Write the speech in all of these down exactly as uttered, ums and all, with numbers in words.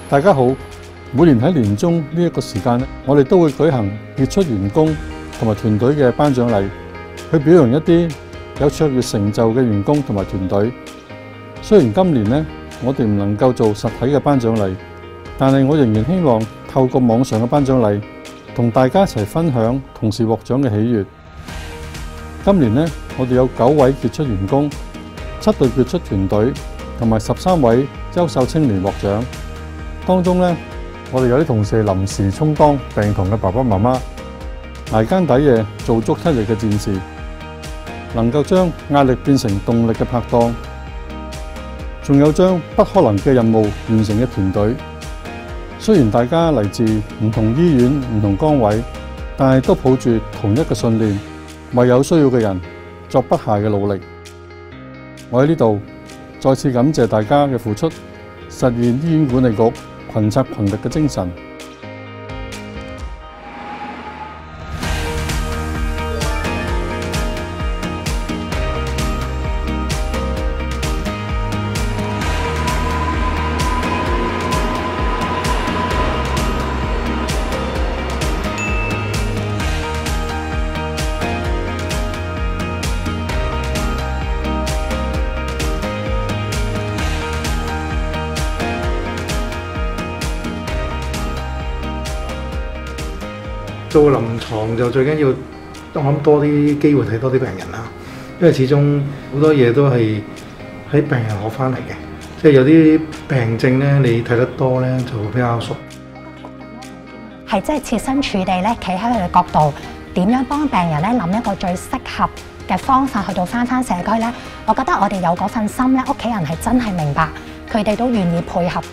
大家好，每年喺年中呢一個時間咧，我哋都會舉行傑出員工同埋團隊嘅頒獎禮，去表揚一啲有卓越成就嘅員工同埋團隊。雖然今年呢，我哋唔能夠做實體嘅頒獎禮，但係我仍然希望透過網上嘅頒獎禮，同大家一齊分享同時獲獎嘅喜悅。今年呢，我哋有九位傑出員工、七隊傑出團隊同埋十三位優秀青年獲獎。當中呢，我哋有啲同事係臨時充當病童嘅爸爸媽媽，捱更抵夜做足七日嘅戰士，能夠將壓力變成動力嘅拍檔，仲有將不可能嘅任務完成嘅團隊。雖然大家嚟自唔同醫院、唔同崗位，但係都抱住同一個信念，為有需要嘅人作不懈嘅努力。我喺呢度再次感謝大家嘅付出，實現醫院管理局群策群力嘅精神。 做臨床就最緊要，我諗多啲機會睇多啲病人啦，因為始終好多嘢都係喺病人學翻嚟嘅，即係有啲病症咧，你睇得多咧就會比較熟。 係即係設身處地咧，企喺佢嘅角度，點樣幫病人咧諗一個最適合嘅方法去到返返社區咧？我覺得我哋有嗰份心咧，屋企人係真係明白，佢哋都願意配合。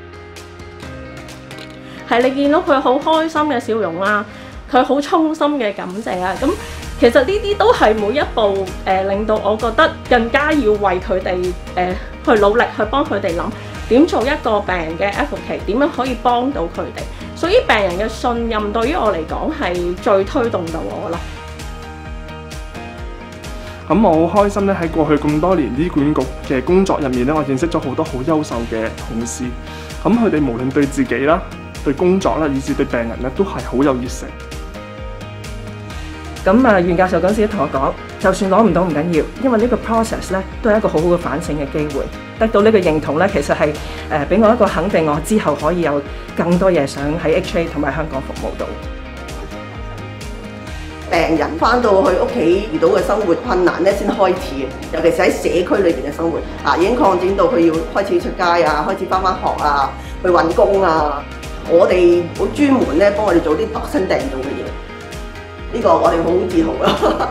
係你見到佢好開心嘅笑容啦，佢好衷心嘅感謝啊！咁其實呢啲都係每一步誒、呃，令到我覺得更加要為佢哋誒去努力，去幫佢哋諗點做一個病人嘅 advocate， 點樣可以幫到佢哋。所以病人嘅信任對於我嚟講係最推動到我咯。 咁我好開心咧，喺過去咁多年醫管局嘅工作入面咧，我認識咗好多好優秀嘅同事。咁佢哋無論對自己啦，對工作啦，以至對病人咧，都係好有熱誠。 咁啊，袁教授嗰陣時同我講，就算攞唔到唔緊要，因為呢個 process 咧都係一個好好嘅反省嘅機會。得到呢個認同咧，其實係誒俾我一個肯定，我之後可以有更多嘢想喺 H A 同埋香港服務到。 病人翻到去屋企遇到嘅生活困難咧，先開始嘅，尤其是喺社區裏邊嘅生活，啊已經擴展到佢要開始出街啊，開始翻返學啊，去揾工啊。我哋好專門咧，幫我哋做啲度身訂造嘅嘢，呢個我哋好自豪咯。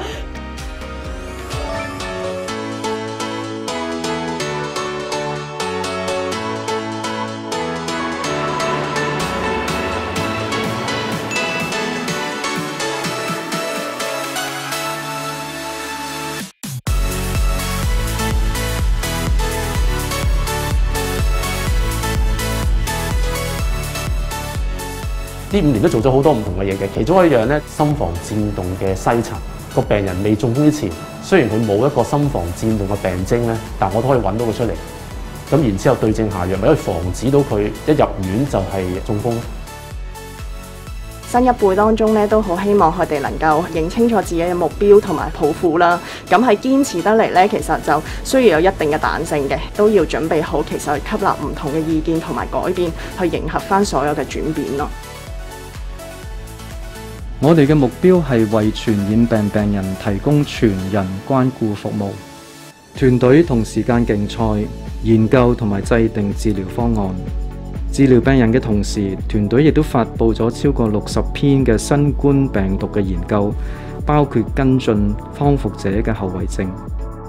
呢五年都做咗好多唔同嘅嘢嘅，其中一樣咧，心房顫動嘅篩查。個病人未中風之前，雖然佢冇一個心房顫動嘅病徵咧，但我都可以揾到佢出嚟。咁然之後對症下藥，咪可以防止到佢一入院就係中風。 新一輩當中咧，都好希望佢哋能夠認清楚自己嘅目標同埋抱負啦。咁係堅持得嚟咧，其實就需要有一定嘅彈性嘅，都要準備好其實去吸納唔同嘅意見同埋改變，去迎合翻所有嘅轉變咯。 我哋嘅目標係為傳染病病人提供全人關顧服務。團隊同時間競賽，研究同埋制定治療方案。治療病人嘅同時，團隊亦都發布咗超過六十篇嘅新冠病毒嘅研究，包括跟進康復者嘅後遺症。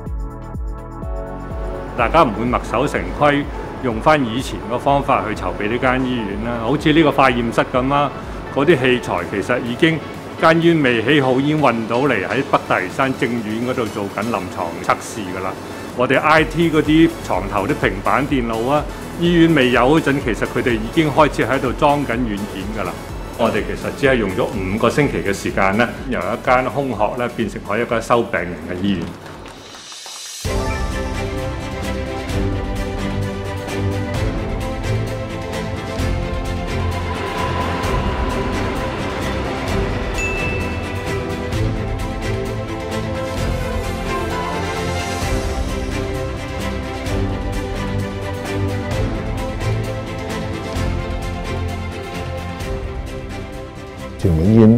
大家唔會墨守成規，用翻以前個方法去籌備呢間醫院啦。好似呢個化驗室咁啦。嗰啲器材其實已經間醫院未起好，已經運到嚟喺北大嶼山正院嗰度做緊臨床測試㗎啦。我哋 I T 嗰啲床頭啲平板電腦啊，醫院未有嗰陣，其實佢哋已經開始喺度裝緊軟件㗎啦。我哋其實只係用咗五個星期嘅時間咧，由一間空殼咧變成可以一間收病人嘅醫院。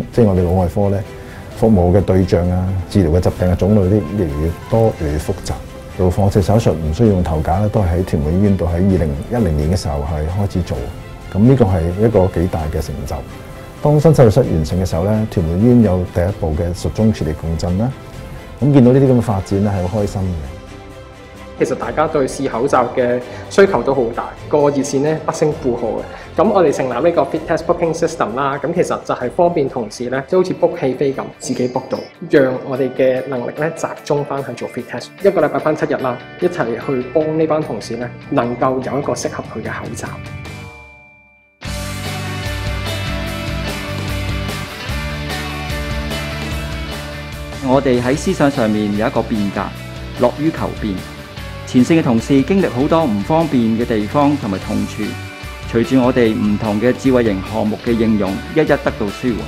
即係我哋腦外科咧服務嘅對象啊、治療嘅疾病嘅種類啲越嚟越多、越嚟越複雜。做放射手術唔需要用頭架咧，都係喺屯門醫院度喺二零一零年嘅時候係開始做。咁呢個係一個幾大嘅成就。當新手術室完成嘅時候咧，屯門醫院有第一部嘅術中磁力共振啦。咁見到呢啲咁嘅發展咧，係好開心嘅。 其實大家對試口罩嘅需求都好大，個熱線咧不勝負荷嘅。咁我哋成立呢個 Fit Test Booking System 啦，咁其實就係方便同事咧，即好似 book 戲飛咁，自己 book 到，讓我哋嘅能力咧集中翻去做 Fit Test， 一個禮拜翻七日啦，一齊去幫呢班同事咧，能夠有一個適合佢嘅口罩。 我哋喺思想上面有一個變革，樂於求變。前線嘅同事經歷好多唔方便嘅地方同埋痛處，隨住我哋唔同嘅智慧型項目嘅應用，一一得到舒緩。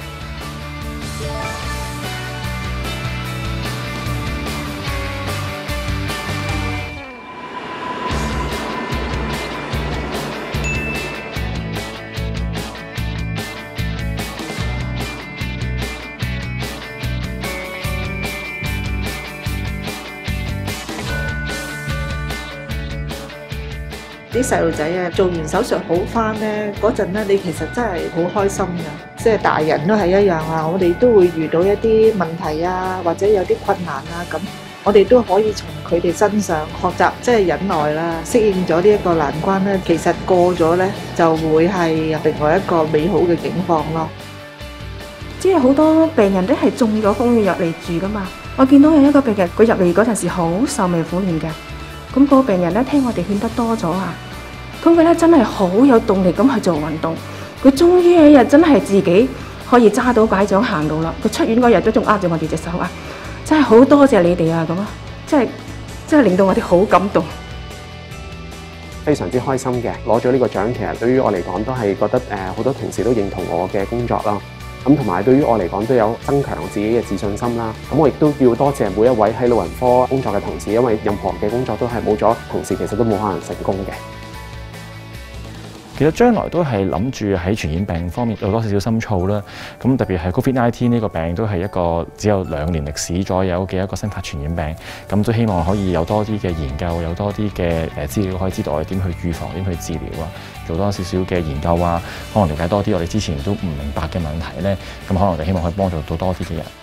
啲細路仔啊，做完手術好翻咧，嗰陣咧，你其實真係好開心㗎。即係大人都係一樣啊，我哋都會遇到一啲問題啊，或者有啲困難啊，咁我哋都可以從佢哋身上學習，即係忍耐啦，適應咗呢一個難關咧，其實過咗咧就會係另外一個美好嘅境況咯。 即係好多病人都係中咗風入嚟住噶嘛，我見到有一個病人，佢入嚟嗰陣時好愁眉苦臉嘅。咁個病人咧，聽我哋勸得多咗啊，咁佢咧真係好有動力咁去做運動。佢終於有一日真係自己可以揸到拐杖行路啦。佢出院嗰日都仲握住我哋隻手啊，真係好多謝你哋啊！咁啊，真係真係令到我哋好感動， 非常之開心嘅。攞咗呢個獎，其實對於我嚟講都係覺得誒好、呃、多同事都認同我嘅工作啦。咁同埋對於我嚟講都有增強自己嘅自信心啦。咁我亦都要多謝每一位喺老人科工作嘅同事，因為任何嘅工作都係冇咗同事，其實都冇可能成功嘅。 其實將來都係諗住喺傳染病方面有多少少深造啦。咁特別係 Covid 十九 呢個病都係一個只有兩年歷史左右嘅一個新發傳染病。咁都希望可以有多啲嘅研究，有多啲嘅誒資料可以知道我哋點去預防、點去治療啊，做多少少嘅研究啊，可能了解多啲我哋之前都唔明白嘅問題咧。咁可能我哋希望可以幫助到多啲嘅人。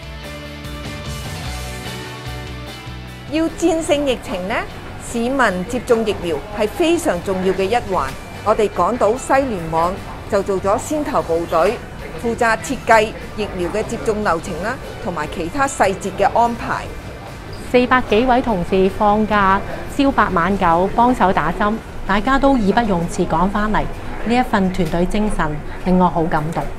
要戰勝疫情呢，市民接種疫苗係非常重要嘅一環。我哋港島西聯網就做咗先頭部隊，負責設計疫苗嘅接種流程啦，同埋其他細節嘅安排。 四百幾位同事放假朝八晚九幫手打針，大家都義不容辭趕返嚟，呢一份團隊精神令我好感動。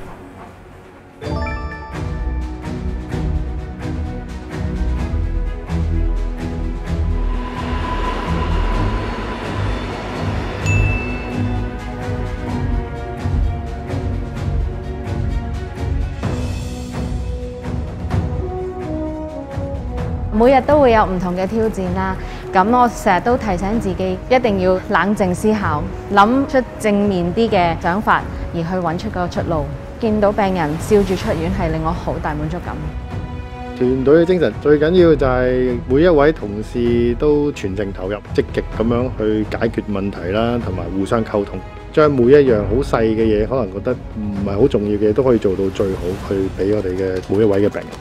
每日都會有唔同嘅挑戰啦，咁我成日都提醒自己一定要冷靜思考，諗出正面啲嘅想法，而去揾出個出路。見到病人笑住出院係令我好大滿足感。 團隊嘅精神最緊要就係每一位同事都全程投入，積極咁樣去解決問題啦，同埋互相溝通，將每一樣好細嘅嘢，可能覺得唔係好重要嘅嘢，都可以做到最好，去俾我哋嘅每一位嘅病人。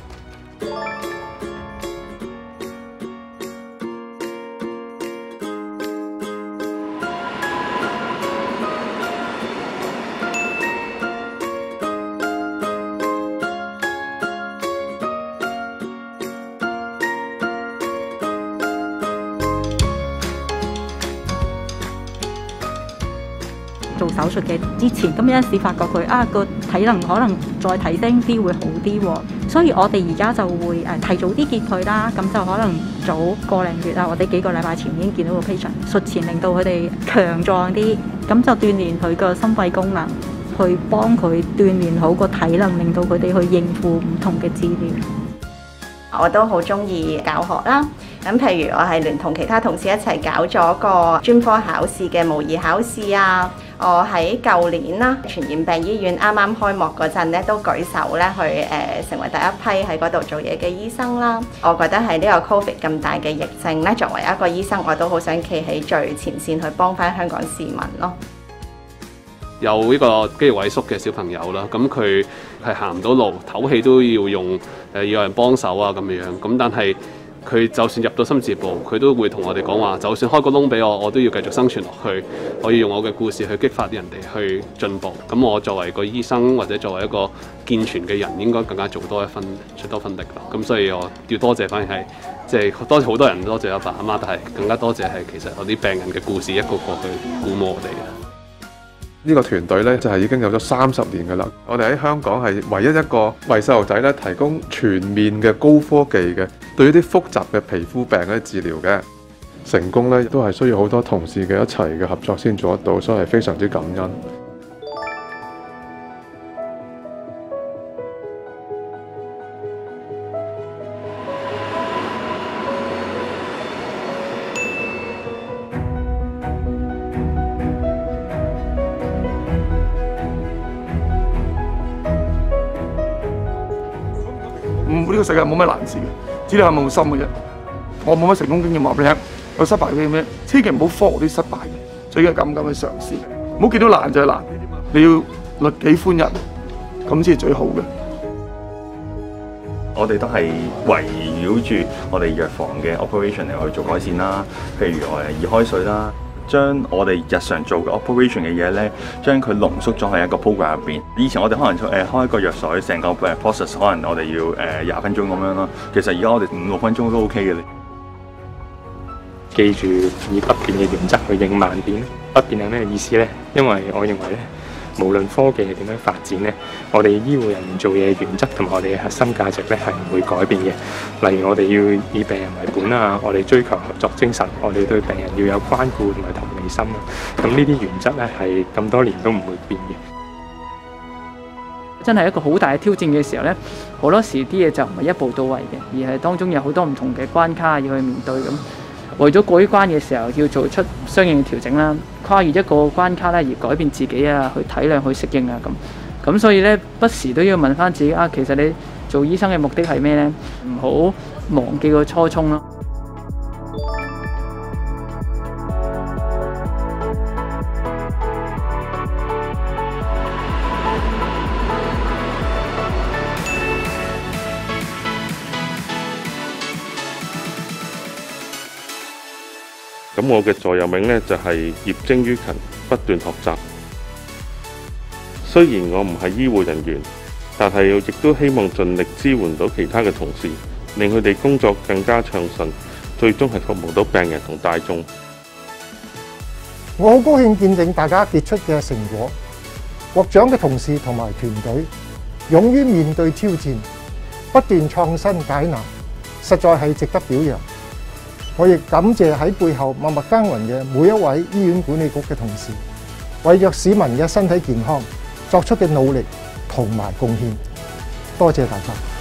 做手術嘅之前，咁有陣時發覺佢啊個體能可能再提升啲會好啲喎，所以我哋而家就會誒提早啲見佢啦，咁就可能早個零月啊或者幾個禮拜前已經見到個 patient， 術前令到佢哋強壯啲，咁就鍛鍊佢個心肺功能，去幫佢鍛鍊好個體能，令到佢哋去應付唔同嘅治療。 我都好中意教學啦，咁譬如我係聯同其他同事一齊搞咗個專科考試嘅模擬考試啊， 我喺舊年啦，傳染病醫院啱啱開幕嗰陣咧，都舉手咧去誒、呃、成為第一批喺嗰度做嘢嘅醫生啦。我覺得喺呢個 Covid 咁大嘅疫症咧，作為一個醫生，我都好想企喺最前線去幫翻香港市民咯。 有呢個肌肉萎縮嘅小朋友啦，咁佢係行唔到路，唞氣都要用誒、呃、要有人幫手啊咁樣。咁但係佢就算入到深切部，佢都會同我哋講話，就算開個窿俾我，我都要繼續生存落去。我要用我嘅故事去激發啲人哋去進步。咁我作為個醫生或者作為一個健全嘅人，應該更加做多一分，出多分力啦。咁所以我要多謝，反而係即係多謝好多人，多謝阿爸阿媽，但係更加多謝係其實有啲病人嘅故事一個個去鼓舞我哋嘅。 呢個團隊咧就係已經有咗三十年㗎啦。我哋喺香港係唯一一個為細路仔咧提供全面嘅高科技嘅，對於啲複雜嘅皮膚病咧治療嘅成功咧，都係需要好多同事嘅一齊嘅合作先做得到，所以係非常之感恩。 呢個世界冇乜難事嘅，只係冇心嘅啫。我冇乜成功經驗話俾你聽，有失敗嘅咩？千祈唔好 follow 啲失敗嘅，最緊係咁咁去嘗試，唔好見到難就係難。你要律己歡人，咁先係最好嘅。 我哋都係圍繞住我哋藥房嘅 operation 嚟去做改善啦，譬如我哋易開水啦。將我哋日常做嘅 operation 嘅嘢咧，將佢濃縮咗喺一個 program 入邊。以前我哋可能誒、呃、開一個藥水，成個 process 可能我哋要誒廿、呃、分鐘咁樣咯。其實而家我哋五六分鐘都 OK 嘅。 記住以不變嘅原則去應萬變。不變係咩意思咧？因為我認為咧，無論科技係點樣發展咧，我哋醫護人員做嘢嘅原則同埋我哋嘅核心價值咧係唔會改變嘅。例如我哋要以病人為本啊，我哋追求合作精神，我哋對病人要有關顧同埋同理心啊。咁呢啲原則咧係咁多年都唔會變嘅。 真係一個好大嘅挑戰嘅時候咧，好多時啲嘢就唔係一步到位嘅，而係當中有好多唔同嘅關卡要去面對咁。為咗過呢關嘅時候，要做出相應嘅調整啦，跨越一個關卡咧而改變自己啊，去體諒、去適應啊咁。咁所以咧，不時都要問翻自己啊，其實你做醫生嘅目的係咩咧？唔好忘記個初衷咯。 咁我嘅座右銘呢，就係業精於勤，不斷學習。雖然我唔係醫護人員，但係亦都希望盡力支援到其他嘅同事，令佢哋工作更加暢順，最終係服務到病人同大眾。 我好高興見證大家傑出嘅成果，獲獎嘅同事同埋團隊，勇於面對挑戰，不斷創新解難，實在係值得表揚。我亦感謝喺背後默默耕耘嘅每一位醫院管理局嘅同事，為着市民嘅身體健康作出嘅努力同埋貢獻。多謝大家。